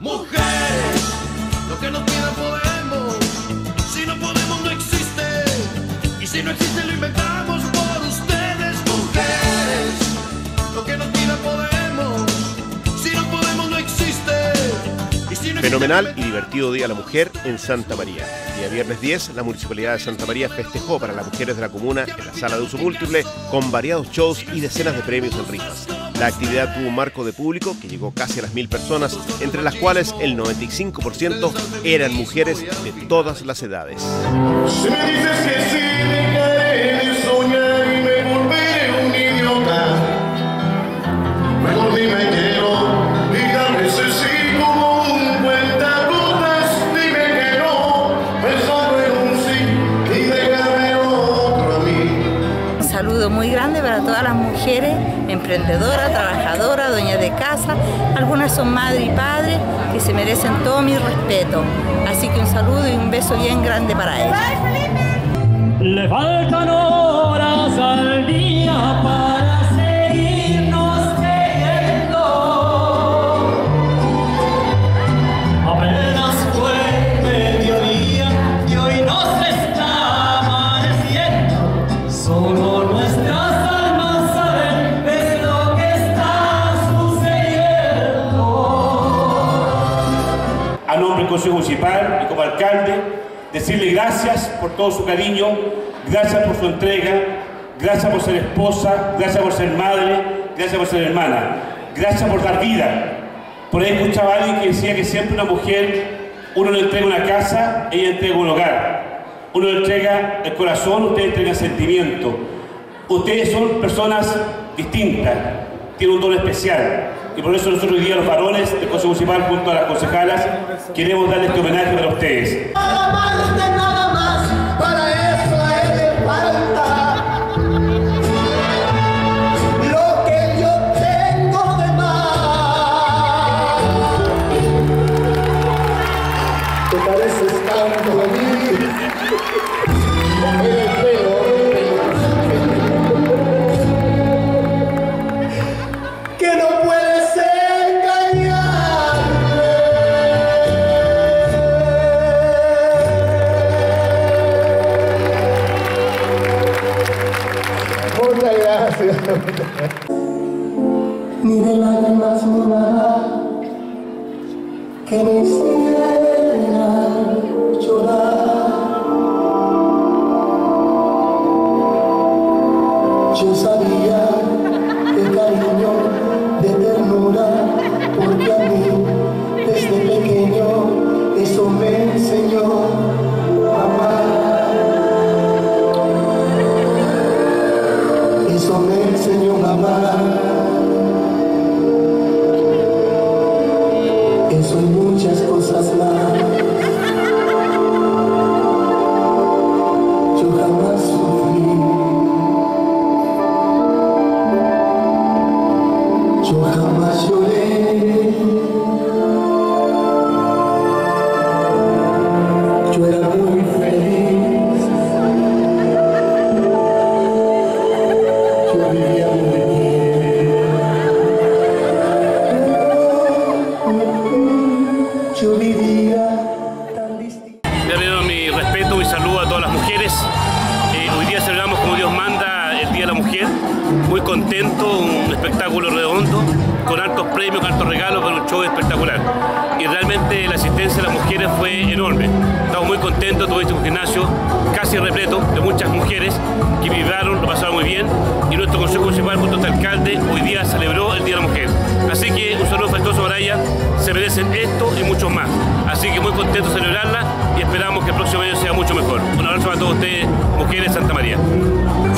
Mujeres, lo que nos pidan podemos. Si no podemos, no existe. Y si no existe, lo inventamos por ustedes. Mujeres, lo que nos pidan podemos. Si no podemos, no existe. Y si no Fenomenal y divertido Día de la Mujer en Santa María. El día viernes 10, la Municipalidad de Santa María festejó para las mujeres de la comuna en la sala de uso múltiple con variados shows y decenas de premios en rifas. La actividad tuvo un marco de público que llegó casi a las 1000 personas, entre las cuales el 95% eran mujeres de todas las edades. Si me dices que sí, me caeré en soñar y me volveré un idiota. Mejor dime que no, dígame si sí como un cuentagotas. Dime que no, pensando en un sí y déjame otro a mí. Un saludo muy grande para todas las mujeres emprendedoras, trabajadoras, dueñas de casa. Algunas son madres y padres que se merecen todo mi respeto. Así que un saludo y un beso bien grande para ellas. Le faltan horas al día para seguirnos queriendo. Apenas fue mediodía y hoy nos está amaneciendo. Solo nuestras almas saben qué es lo que está sucediendo. A nombre del Consejo Municipal y como alcalde, decirle gracias por todo su cariño, gracias por su entrega, gracias por ser esposa, gracias por ser madre, gracias por ser hermana, gracias por dar vida. Por ahí escuchaba a alguien que decía que siempre una mujer, uno le entrega una casa, ella entrega un hogar. Uno le entrega el corazón, ustedes entregan sentimiento. Ustedes son personas distintas, tienen un don especial. Y por eso nosotros hoy día los varones del Consejo Municipal junto a las concejalas queremos darle este homenaje para ustedes. Nada más, para eso le falta lo que yo tengo de más. ¿Te pareces tanto a mí? Que no puedes muchas gracias. Ni de lágrimas nada que me hicieran llorar. Yo sabía de cariño, de ternura, porque a mí desde pequeño eso me enseñó a amar. Eso me enseñó a amar. Eso y muchas cosas más. Yo jamás sufrí. Yo jamás lloré. Yo era muy feliz. Yo vivía muy bien. Yo vivía tan distinto. Le doy mi respeto, mi saludo a todas las mujeres. Hoy día celebramos como Dios manda el Día de la Mujer. Muy contento, un espectáculo redondo, con altos premios, altos regalos, con un show espectacular. Y realmente la asistencia de las mujeres fue enorme. Estamos muy contentos, tuvimos un gimnasio casi repleto de muchas mujeres que vibraron, lo pasaron muy bien. Y nuestro Consejo Municipal, junto a este alcalde, hoy día celebró el Día de la Mujer. Así que un saludo afectuoso para ellas, se merecen esto y mucho más. Así que muy contentos de celebrarla y esperamos que el próximo año sea mucho mejor. Un abrazo a todos ustedes, mujeres de Santa María.